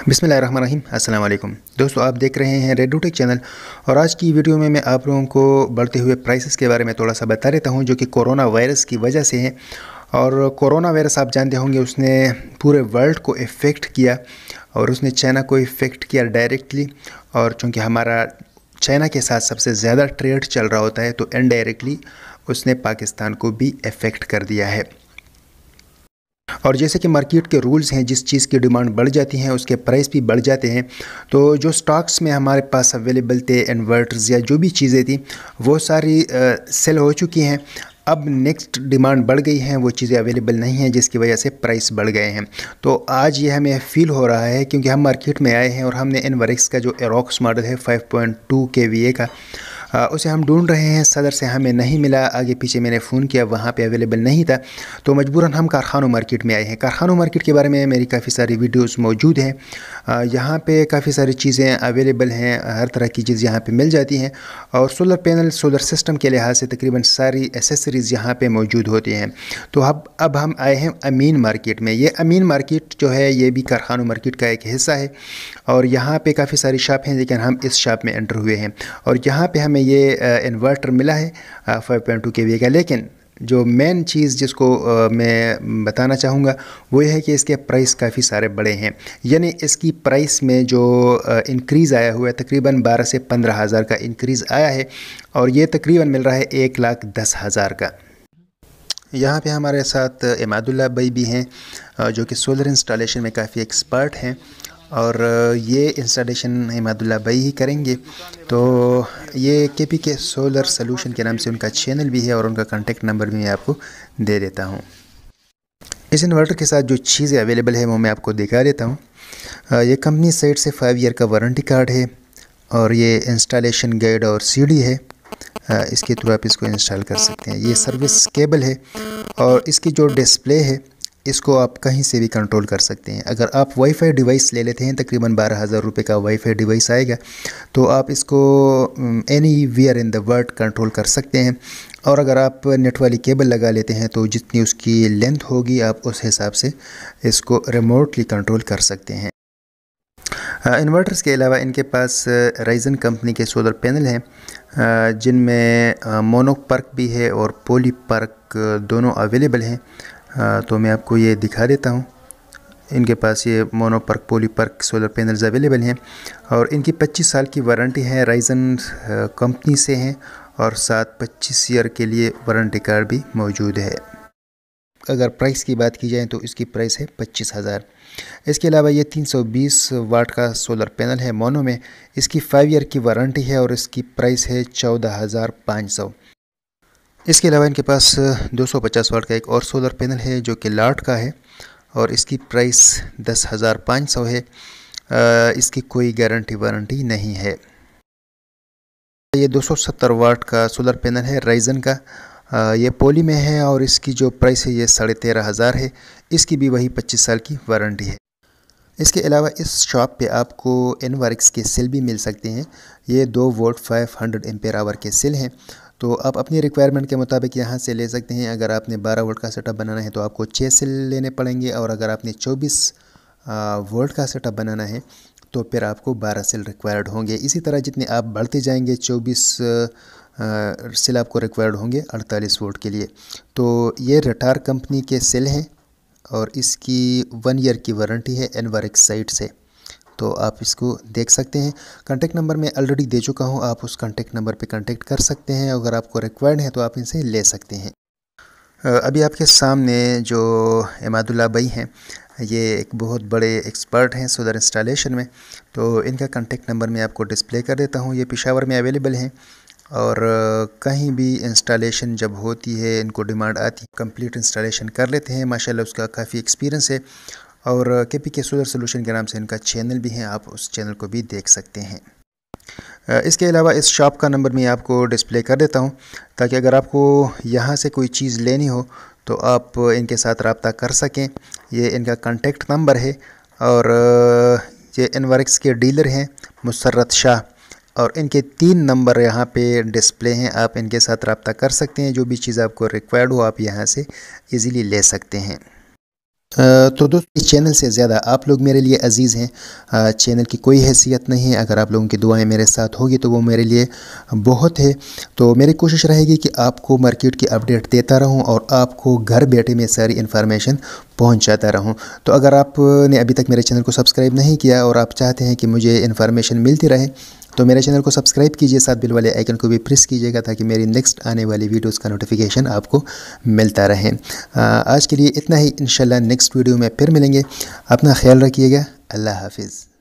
बिस्मिल्लाहिर्रहमानिर्रहीम। अस्सलाम वालेकुम दोस्तों, आप देख रहे हैं रेड टेक चैनल। और आज की वीडियो में मैं आप लोगों को बढ़ते हुए प्राइसेस के बारे में थोड़ा सा बता देता हूं, जो कि कोरोना वायरस की वजह से है। और कोरोना वायरस आप जानते होंगे, उसने पूरे वर्ल्ड को इफ़ेक्ट किया और उसने चाइना को इफ़ेक्ट किया डायरेक्टली। और चूँकि हमारा चाइना के साथ सबसे ज़्यादा ट्रेड चल रहा होता है, तो इनडायरेक्टली उसने पाकिस्तान को भी इफ़ेक्ट कर दिया है। और जैसे कि मार्केट के रूल्स हैं, जिस चीज़ की डिमांड बढ़ जाती है उसके प्राइस भी बढ़ जाते हैं। तो जो स्टॉक्स में हमारे पास अवेलेबल थे, इन्वर्टर्स या जो भी चीज़ें थी, वो सारी सेल हो चुकी हैं। अब नेक्स्ट डिमांड बढ़ गई है, वो चीज़ें अवेलेबल नहीं हैं, जिसकी वजह से प्राइस बढ़ गए हैं। तो आज ये हमें फ़ील हो रहा है, क्योंकि हम मार्केट में आए हैं और हमने इनवर्क्स का जो एरोक्स मॉडल है 5.2 kVA का, उसे हम ढूंढ रहे हैं। सदर से हमें नहीं मिला, आगे पीछे मैंने फ़ोन किया, वहाँ पे अवेलेबल नहीं था। तो मजबूरन हम कारखानों मार्केट में आए हैं। कारखानों मार्केट के बारे में मेरी काफ़ी सारी वीडियोस मौजूद हैं। यहाँ पे काफ़ी सारी चीज़ें अवेलेबल हैं, हर तरह की चीज़ यहाँ पे मिल जाती हैं। और सोलर पैनल, सोलर सिस्टम के लिहाज से तकरीबन सारी एसेसरीज़ यहाँ पे मौजूद होती हैं। तो अब हम आए हैं अमीन मार्केट में। ये अमीन मार्केट जो है, ये भी कारखानों मार्केट का एक हिस्सा है। और यहाँ पे काफ़ी सारी शॉप हैं, लेकिन हम इस शॉप में एंटर हुए हैं। और यहाँ पे हमें ये इन्वर्टर मिला है 5.2 kVA का। लेकिन जो मेन चीज़ जिसको मैं बताना चाहूँगा, वो ये है कि इसके प्राइस काफ़ी सारे बड़े हैं। यानी इसकी प्राइस में जो इंक्रीज़ आया हुआ है, तकरीबन 12 से 15 हज़ार का इंक्रीज़ आया है। और ये तकरीबन मिल रहा है 1,10,000 का। यहाँ पे हमारे साथ इमादुल्लाह भाई भी हैं, जो कि सोलर इंस्टॉलेशन में काफ़ी एक्सपर्ट हैं। और ये इंस्टॉलेशन इमादुल्लाह भाई ही करेंगे। तो ये KPK सोलर सोल्यूशन के नाम से उनका चैनल भी है, और उनका कॉन्टेक्ट नंबर भी मैं आपको दे देता हूँ। इस इन्वर्टर के साथ जो चीज़ें अवेलेबल है वो मैं आपको दिखा देता हूँ। ये कंपनी साइड से 5 ईयर का वारंटी कार्ड है, और ये इंस्टॉलेशन गाइड और CD है। इसके थ्रू आप इसको इंस्टॉल कर सकते हैं। ये सर्विस केबल है, और इसकी जो डिस्प्ले है, इसको आप कहीं से भी कंट्रोल कर सकते हैं। अगर आप वाईफाई डिवाइस ले लेते हैं, तकरीबन 12,000 रुपये का वाईफाई डिवाइस आएगा, तो आप इसको anywhere in the world control कर सकते हैं। और अगर आप नेट वाली केबल लगा लेते हैं, तो जितनी उसकी लेंथ होगी, आप उस हिसाब से इसको रिमोटली कंट्रोल कर सकते हैं। इन्वर्टर्स के अलावा इनके पास राइजन कंपनी के सोलर पैनल हैं, जिनमें मोनोपर्क भी है और पॉलीपर्क दोनों अवेलेबल हैं। तो मैं आपको ये दिखा देता हूँ। इनके पास ये mono PERC, poly PERC solar panels available हैं, और इनकी 25 साल की वारंटी है, राइजन कंपनी से हैं। और साथ 25 ईयर के लिए वारंटी कार्ड भी मौजूद है। अगर प्राइस की बात की जाए तो इसकी प्राइस है 25,000। इसके अलावा ये 320 वाट का सोलर पैनल है मोनो में। इसकी 5 ईयर की वारंटी है, और इसकी प्राइस है 14,500। इसके अलावा इनके पास 250 वाट का एक और सोलर पैनल है, जो कि लाट का है, और इसकी प्राइस 10,500 है। इसकी कोई गारंटी वारंटी नहीं है। ये 270 वाट का सोलर पैनल है राइजन का। ये पोली में है, और इसकी जो प्राइस है ये 13,500 है। इसकी भी वही 25 साल की वारंटी है। इसके अलावा इस शॉप पे आपको इनवर्क्स के सेल भी मिल सकते हैं। ये 2 वोल्ट 500 एम्पेयर आवर के सेल हैं। तो आप अपनी रिक्वायरमेंट के मुताबिक यहाँ से ले सकते हैं। अगर आपने 12 वोल्ट का सेटअप बनाना है, तो आपको 6 सेल लेने पड़ेंगे। और अगर आपने 24 वोल्ट का सेटअप बनाना है, तो फिर आपको 12 सेल रिक्वायर्ड होंगे। इसी तरह जितने आप बढ़ते जाएंगे, 24 सेल आपको रिक्वायर्ड होंगे 48 वोल्ट के लिए। तो ये रटार कंपनी के सेल हैं, और इसकी 1 ईयर की वारंटी है इनवर्क्स साइट से। तो आप इसको देख सकते हैं। कॉन्टेक्ट नंबर मैं ऑलरेडी दे चुका हूँ, आप उस कॉन्टेक्ट नंबर पे कांटेक्ट कर सकते हैं। अगर आपको रिक्वायर्ड है तो आप इनसे ले सकते हैं। अभी आपके सामने जो इमादुल्लाह भाई हैं, ये एक बहुत बड़े एक्सपर्ट हैं सोलर इंस्टॉलेशन में। तो इनका कॉन्टेक्ट नंबर मैं आपको डिस्प्ले कर देता हूँ। ये पेशावर में अवेलेबल हैं, और कहीं भी इंस्टॉलेशन जब होती है, इनको डिमांड आती है, कंप्लीट इंस्टॉलेशन कर लेते हैं। माशाल्लाह उसका काफ़ी एक्सपीरियंस है। और KPK सोलर सोल्यूशन के नाम से इनका चैनल भी है, आप उस चैनल को भी देख सकते हैं। इसके अलावा इस शॉप का नंबर मैं आपको डिस्प्ले कर देता हूँ, ताकि अगर आपको यहाँ से कोई चीज़ लेनी हो तो आप इनके साथ रब्ता कर सकें। ये इनका कॉन्टेक्ट नंबर है। और ये इनवर्क्स के डीलर हैं मुसर्रत शाह, और इनके 3 नंबर यहाँ पे डिस्प्ले हैं। आप इनके साथ रब्ता कर सकते हैं। जो भी चीज़ आपको रिक्वायर्ड हो, आप यहाँ से इजीली ले सकते हैं। तो दोस्तों इस चैनल से ज़्यादा आप लोग मेरे लिए अज़ीज़ हैं। चैनल की कोई हैसियत नहीं है, अगर आप लोगों की दुआएं मेरे साथ होगी तो वो मेरे लिए बहुत है। तो मेरी कोशिश रहेगी कि आपको मार्केट की अपडेट देता रहूं और आपको घर बैठे में सारी इन्फॉर्मेशन पहुंचाता रहूं। तो अगर आपने अभी तक मेरे चैनल को सब्सक्राइब नहीं किया और आप चाहते हैं कि मुझे इन्फॉर्मेशन मिलती रहे तो मेरे चैनल को सब्सक्राइब कीजिए, साथ बिल वाले आइकन को भी प्रेस कीजिएगा ताकि मेरी नेक्स्ट आने वाली वीडियोस का नोटिफिकेशन आपको मिलता रहे। आज के लिए इतना ही, इंशाल्लाह नेक्स्ट वीडियो में फिर मिलेंगे। अपना ख्याल रखिएगा। अल्लाह हाफिज़।